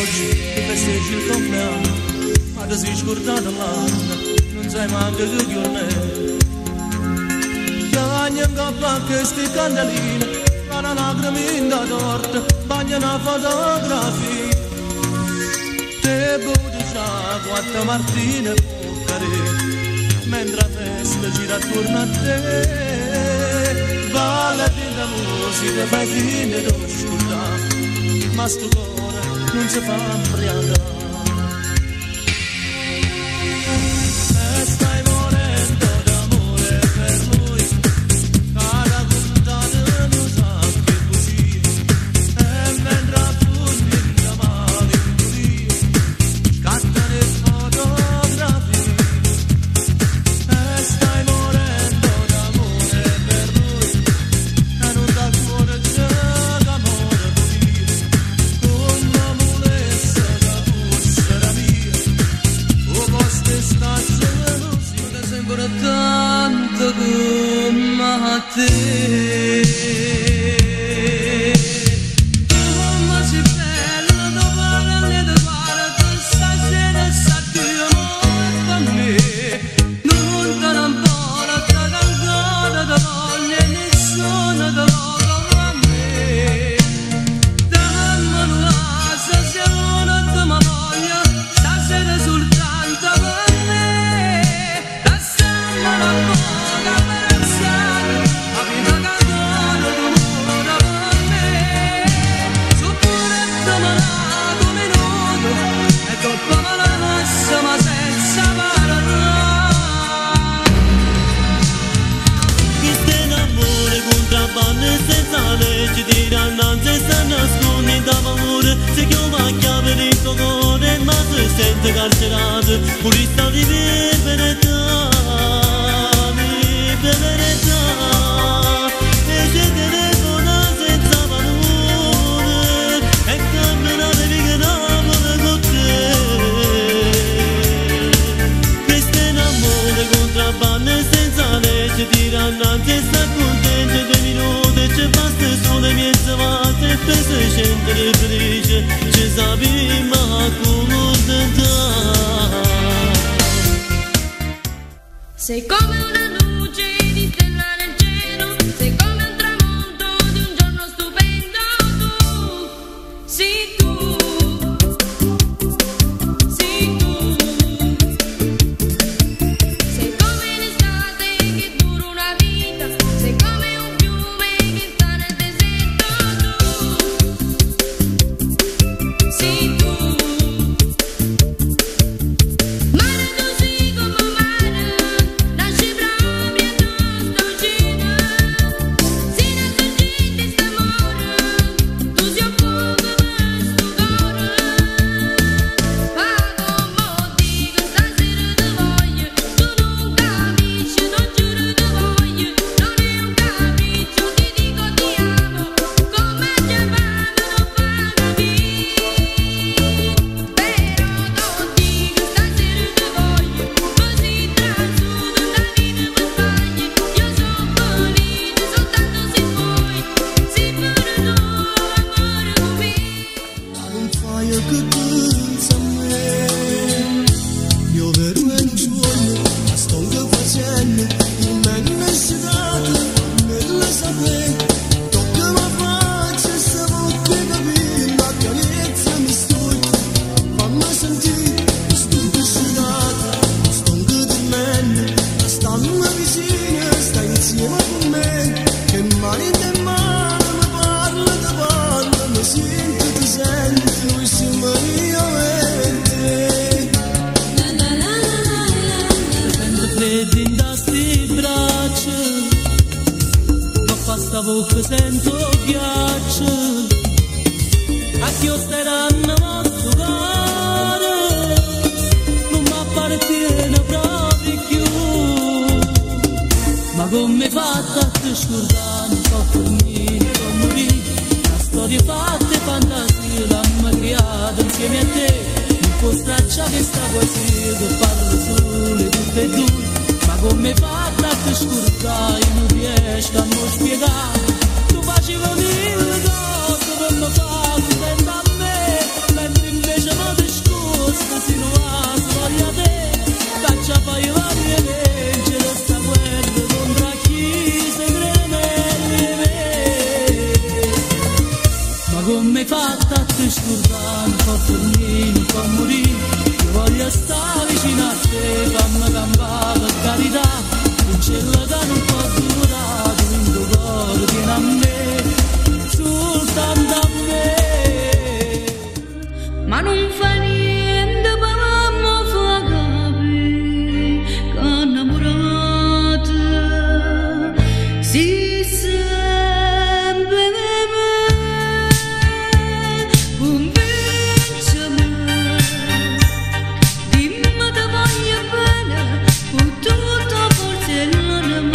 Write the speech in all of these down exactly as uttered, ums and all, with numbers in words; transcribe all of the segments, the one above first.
oggi tu festeggi il compleanno, ma ti sei scordato l'anno, non sai manco che giornata. Bagna in coppa a queste candeline, una lacrima in da torta, bagna una fotografia. Te butti già quattro martine bucare, mentre la festa gira attorno a te. Balla di la musica, fai fine d'oscurità, ma sto cuore non si fa imbriagare. E stai morendo d'amore per lui, cada puntata non sa che bugie, e mentre fuggi in malinconia, scattano le fotografie. E stai morendo d'amore per lui, e non dà cuore c'è d'amore pulire, con la molessa da bussera mia, o poste stazze delusione sembra tanto come a te. Come si bella da guardare da guardare stasera sa che amore per me, non te ne importa ancora da voglia nessuno da poco a me. Dammi un'asa se non te mi voglia stasera soltanto per me. Lasciamo la poca per anziano, la vita cantata d'amore per me. Su pure te me la un minuto, e dopo me la lascia ma senza parlare. Questo è l'amore contrabbando e senza legge, tira innanzi e si nasconde d'amore. Se chiama a chiave il tuo cuore, ma si sente carcerato, purista di verità, di verità. E ci telefona senza valore, e cammina per che Napoli con te. Questo è l'amore contrabbando e senza legge, tira innanzi e sta contento dei minuti, ci basta solo mezza volta e per seicento felice, ci sapi ma accontentare. Sei come una luce di stella nel cielo, sei come un tramonto di un giorno stupendo. Tu, sì tu, sì tu. Sei come l'estate che dura una vita, sei come un fiume che sta nel deserto. Tu, sì tu. Mare tu sei come mare, nasci proprio tu sto uscendo. Si ne sorgente st'amore, tu sei un fuoco per sto cuore. Ma come dico stasera ti voglio, tu non capisci, non giuro ti voglio. Non è un capriccio, ti dico ti amo, come già fame non fa capire. Però non dico stasera ti voglio, così trasudo da vita mi sbagli. Io sono felice soltanto se vuoi, se pure tu amore con me. Non fai che pensa a me, io vero e non voglio, ma sto che facendo, non me ne sei dato, non lo sapevo, tocca la faccia e stavo che capire, la carezza mi stugge, fammi sentire, sto che sei dato, sto che ti menne, stanno vicino, stai insieme con me, che mani te mano, mi parla, ti parla, mi sento, ti sento, noi siamo io e te. Prendo freddo in questi braccia, ma fa sta bocca sento ghiaccio. A chi osteranno vostro cuore, non mi appartiene proprio più. Ma come fatta a te scordare, non so dormire, non morire. La storia fatta e fantasia l'hanno creata insieme a te. Non può stracciare questa poesia che parla solo tutte e due. Ma come fatta a te scordare, non riesco a non spiegare. Tu facevi mille cose per me fare, senta a me, mentre invece sta a te scordare, non può dormire, non può morire. Io voglio stare vicino a te, fammi campare per carità. Un cielo che non può durare, tu in tuo cuore vieni a me, soltanto a me. Ma non fa niente per mi fa capire che innamorata si sempre di me. Convincimi, dimmi che voglio bene con tutta forza l'anima.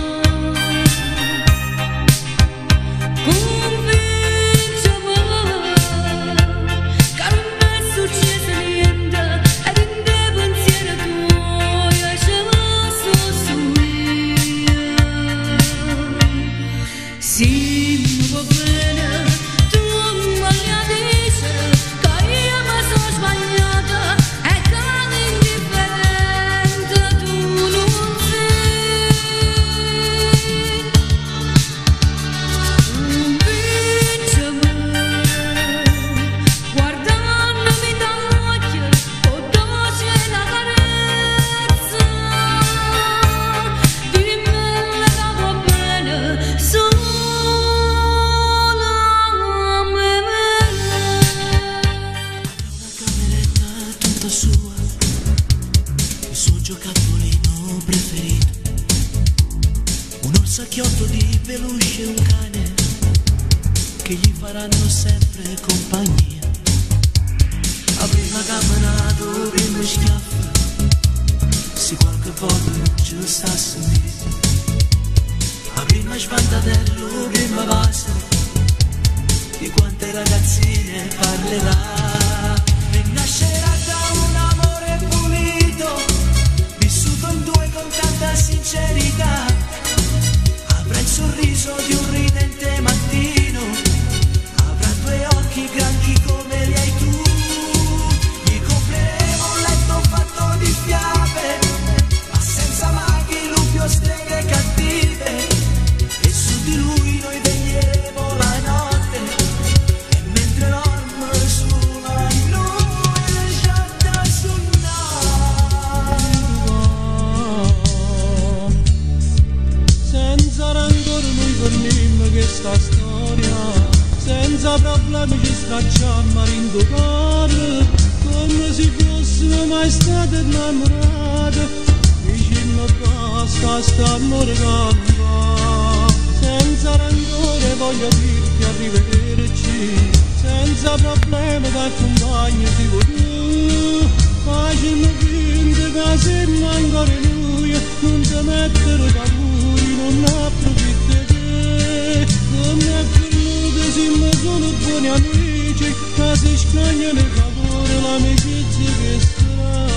Sacchiotto di peluche e un cane che gli faranno sempre compagnia. A prima camminato, prima schiaffo, se qualche volta ci sta a sentire. A prima svantadello, prima base, di quante ragazzine parlerà. E nascerà da un amore pulito, vissuto in due con tanta sincerità. Avrà il sorriso di un ridente mattino, avrà due occhi grandi come li hai tu. Gli compreremo un letto fatto di fiabe, ma senza maghi, lupi o streghe cattive. E su di lui noi veglieremo la notte, e mentre dorme sulla di lui lasciata suonare. Senza rancore noi torniamo questa storia, senza problemi ci stracciamo a rinducare, come se fossimo mai state innamorate. Dicimmo basta, stiamo regando, senza rancore voglio dirti arrivederci, senza problemi da compagno si vuoi tu. Facciamo finta che siamo ancora noi, non ti mettere paura, non approfitti te, come a quello che siamo solo buoni amici, che si scambiano il favore, l'amicizia che sarà.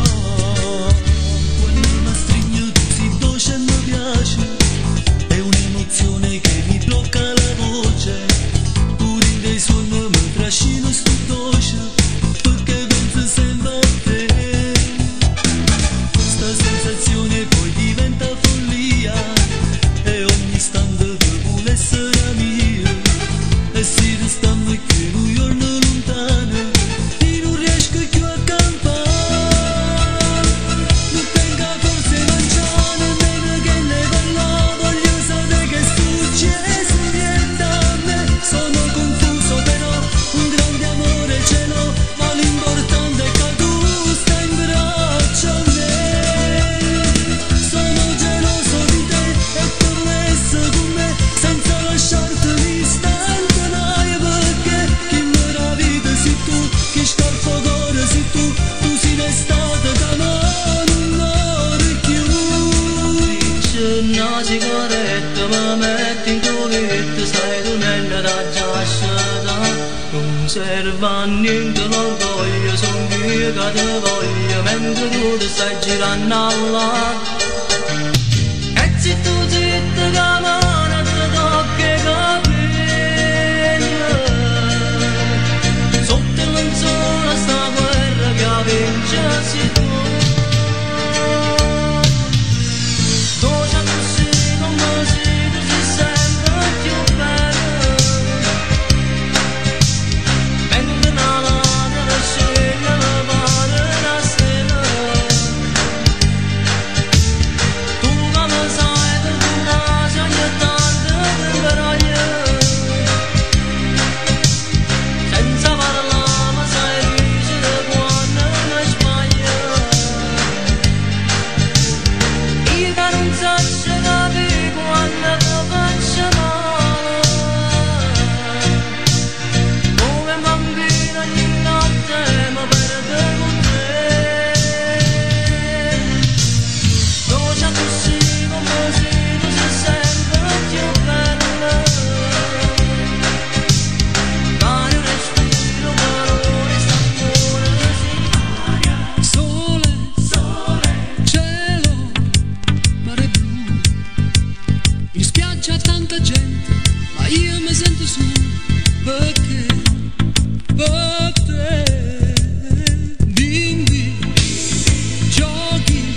Quando mi stringo così dolce e mi piace, è un'emozione che mi blocca la voce, pure in dei sogni mi trascino sto dolce, perché penso sempre a te. Questa sensazione poi diventa follia, e ogni istante che vuole essere mia, e si restando che un giorno lontano, e non riesco più a campare. Non tengo forse non c'è nemmeno che ne parla, voglio sapere che succede niente a me. Sono confuso però un grande amore ce l'ho, ma l'importante è che tu stai in braccio a me. Sono geloso di te e torno a essere con me, senza lasciarti l'istante mai, perché chi mi vita sei tu, chi sta al cuore sei tu, tu sei l'estate che non muore più. C'è una sigaretta, mi metti in culetto, stai dormendo da giacciata. Non serve a niente l'orgoglio, son io che ti voglio, mentre tu ti stai girando là. E se tu zitta che mano ti tocca i capelli, sotto il lenzuolo sta guerra che vince sei tu. Dolce così come sei, tu sei sempre più bella. insieme per con te. Dolce così come si tu sei sempre più bella. Dai un respiro, parole, st'amore sì. Sole, sole, cielo, mare blu. In spiaggia tanta gente, ma io mi sento su perché, per te. Bimbi, giochi,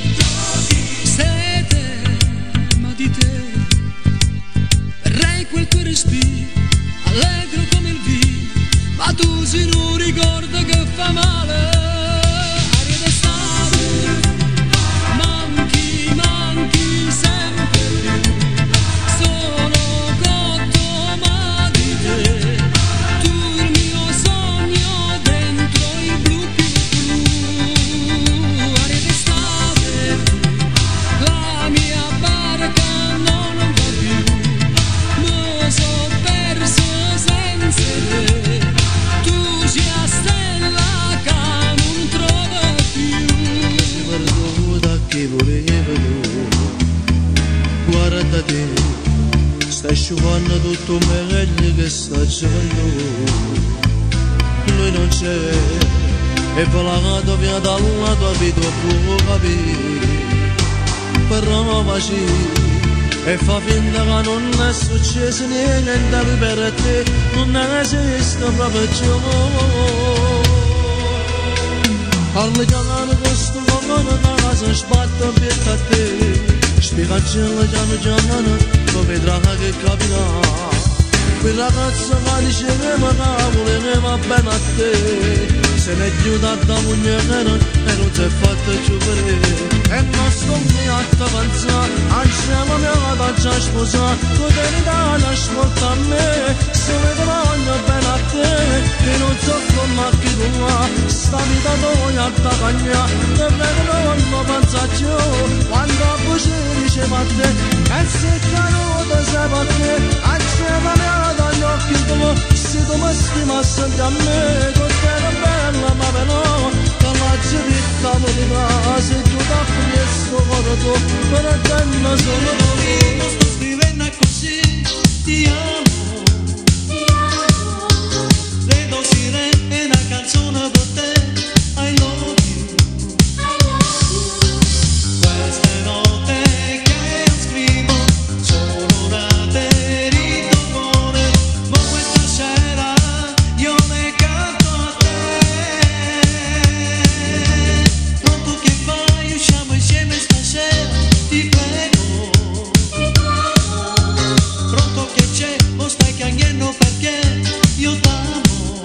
sete, ma di te. Vorrei quel tuo respiro, allegro come il vino, ma tu si non ricorda che fa male. Aria d'estate, manchi, manchi sempre. Sono cotto ma di te, tu il mio sogno dentro il blu più blu. Aria d'estate, la mia barca non va più, mi so perso senza te, tu sia stella che non trova più. Si perduta che voleva tu. Guarda te, stai asciugando tutto meglio che sta giocando. Lui non c'è, e parlato via dalla tua vita può capire. Però facci, e fa finta che non è successo niente per te, non esiste proprio più. Parli chiamando questo uomo da casa sbatte per te. Spiegaccelo piano piano, poi vedrà che capirà. Quel ragazzo che diceva che voleva bene a te, se ne è chiusa da mugnere e non si è fatto più vedere. E non sto mia a pensare, ancora mia da già sposare, tu devi dare ascolta a me, se ne voglio bene a te, che non so come chi tu va, sta vita tua da cagna, te vedo non pensa più, quando a voce diceva a te, e se caruto sei per te, ancora mia dagli occhi tuoi, se tu mi stimassi a me, con te era bella ma però, che la giuritta voleva, se tu da questo cuore tuo, per te non sono tu. Non sto scrivendo così, ti amo, ti amo, vedo sirene, una canzone per te, I love you, I love you. Queste note che scrivo sono date di tuo cuore, ma questa sera io le canto a te. Pronto che fai, usciamo insieme stasera, ti prego. Pronto che c'è, o stai piangendo perché io t'amo.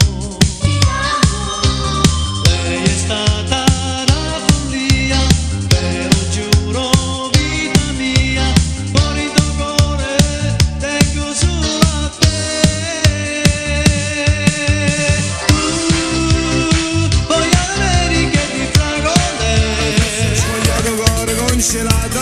Lei è stata la follia, però giuro vita mia, fuori il tuo cuore tengo solo a te. Tu voglio avere che ti fragole, Sfogliato cuore congelato,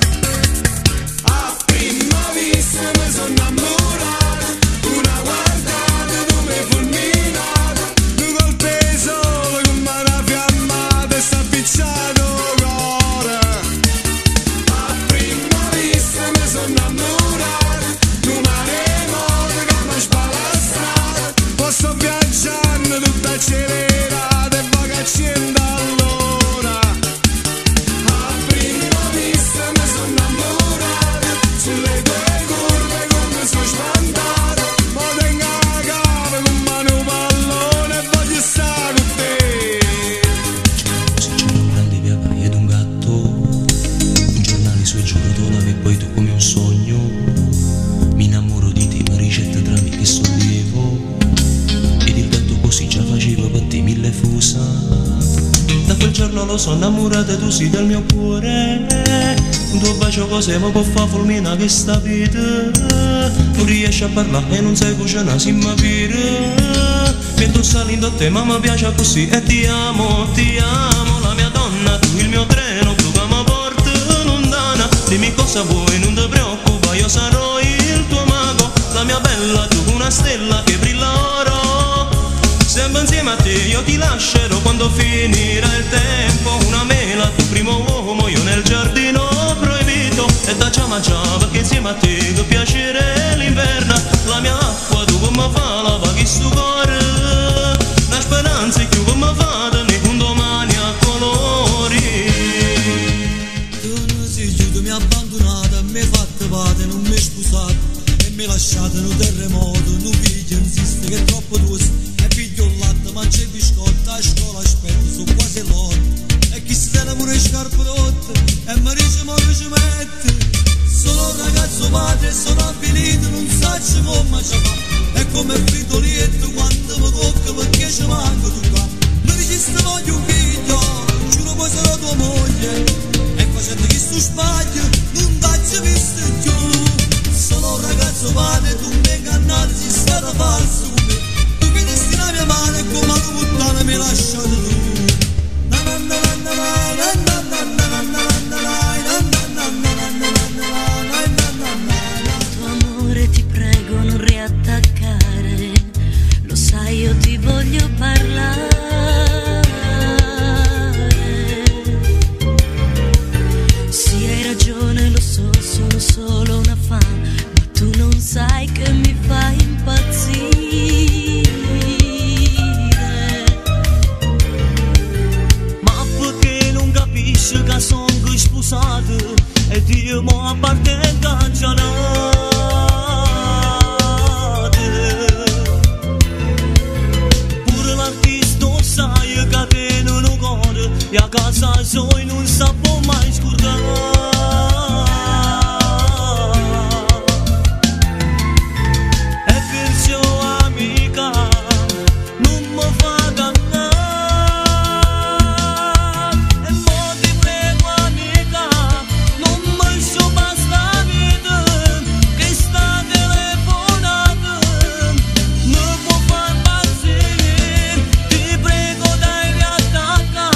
a prima vista mi sono innamorato, una guardata tu mi hai fulminato, tu col peso come una fiammata e sta picciato cuore. A prima vista mi sono innamorato, tu maremoto che mi spalastrato, poi sto viaggiando tutta accelerata e va che accenda allora. A prima vista mi sono innamorato, sulle tue curve come sono spantato, ma tengo la capa come un pallone e voglio stare con te. Se c'è un grande viavaio ed un gatto, un giornale sui giocatori e poi tu come un sogno, mi innamoro di te, ma ricetta tra me che sollevo, ed il gatto così già faceva per te mille fusa. Da quel giorno lo sono innamorata, tu sei del mio cuore, un tuo bacio cos'è ma può far fulminare questa vita, tu riesci a parlare e non sai cucinare, si mi pire, mi tu salendo a te ma mi piace così e ti amo, ti amo, la mia donna, tu il mio treno, tu che mi porti lontana, dimmi cosa vuoi, non ti preoccupa, io sarò il tuo mago, la mia bella, tu una stella che brilla oro, sempre insieme a te io ti lascerò quando finirà il tempo. Una mela, tu primo uomo, io nel giardino proibito. E da ciama ciama perché insieme a te che piacere l'inverno. La mia acqua tu come fa la paghi sto cuore. La speranza è più come fa da ne un domani a colori. Tu non sei giusto, mi hai abbandonato, mi hai fatto parte, non mi hai sposato e mi hai lasciato in un terremoto. Non figlio insiste che è troppo doce e piglio il latte, mangio il biscotto, a scuola aspetto, sono quasi l'otto. E chi si tiene pure le scarpe rotte e mi dice ma che ci mette. Sono un ragazzo padre, sono avvilito, non so come ci fa. È come il fritolietto quando mi tocca perché ci manca tu qua. Mi dici se voglio un figlio, giuro poi sarò tua moglie. E facendo che sto sbaglio, non t'hai visto più. Sono un ragazzo padre, tu mi hai ingannato, sei stato falso con me. Tu mi desti la mia mano e come la puttana mi hai lasciato tu. Na na na na na na na na na na na na Ti prego non riattaccare, lo sai io ti voglio parlare. Sì hai ragione, lo so, sono solo una fan, ma tu non sai che mi fai impazzire. Ma perché non capisci che sono sposato e Dio mo appartenga già no? E a casa soi non sapevo mai scordare. E perciò amica non mi fa cannare. E mo ti prego amica non mi so basta vita che sta telefonata mi può far impazzire. Ti prego dai riattacca.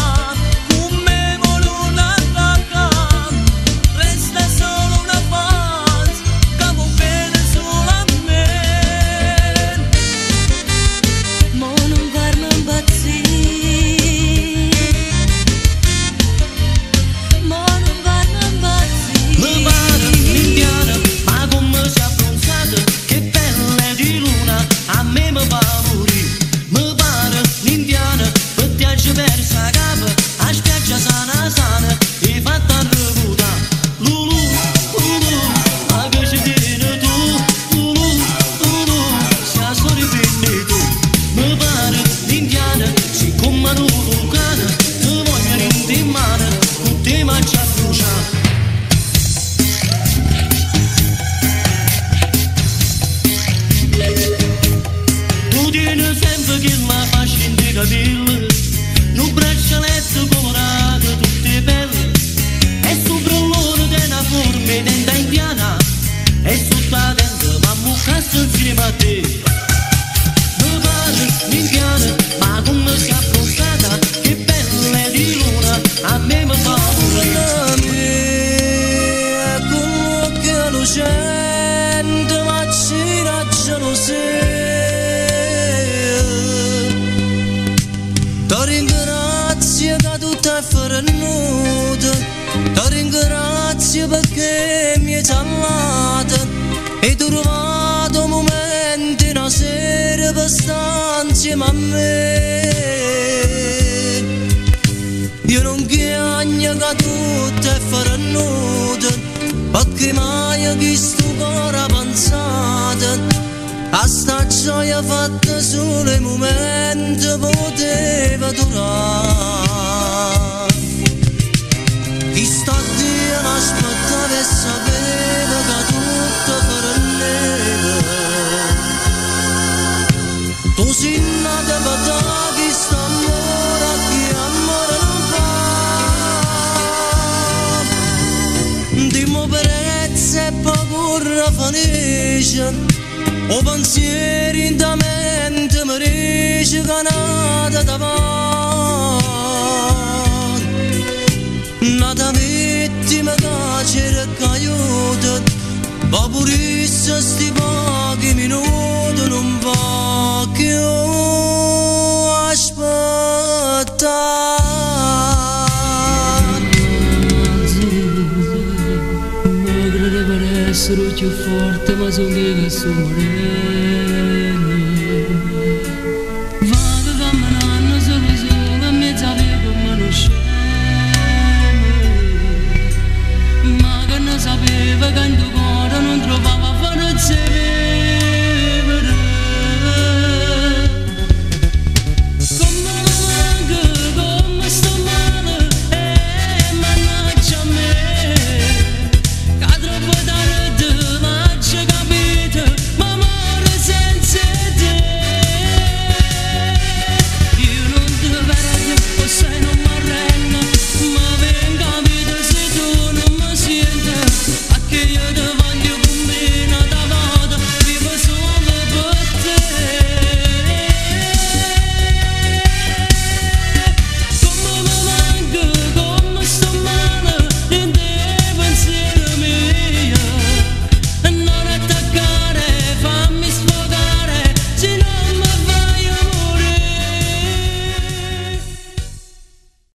Un braccialetto colorato, tutte belle, e sul brillone della forma denta indiana, e sotto la dente ma muccasso insieme a te. Mi pare l'indiana, ma come si è affrontata, che bella di luna, a me mi fa morire. È come che lo sento, ma ci raggiano se. Ti ringrazio che tutto è fornuto, ti ringrazio perché mi hai salvato e tu hai trovato momenti una sera per stare insieme a me. Io non chiagno che tutto è fornuto perché mai ho visto cuore pensato. A sta gioia fatta solo i momenti poteva durare. Chi sta Dio aspettava e sapeva che tutto farà. Tu sei nata per dare chi sta amore a chi amore non fa. Dimmo perezza e paura finisce. O pensieri in da mente mi dice che nata davanti. Nata vittima che cerca aiuto, ma pure sti pochi minuti non va più essere più forte ma sono che sono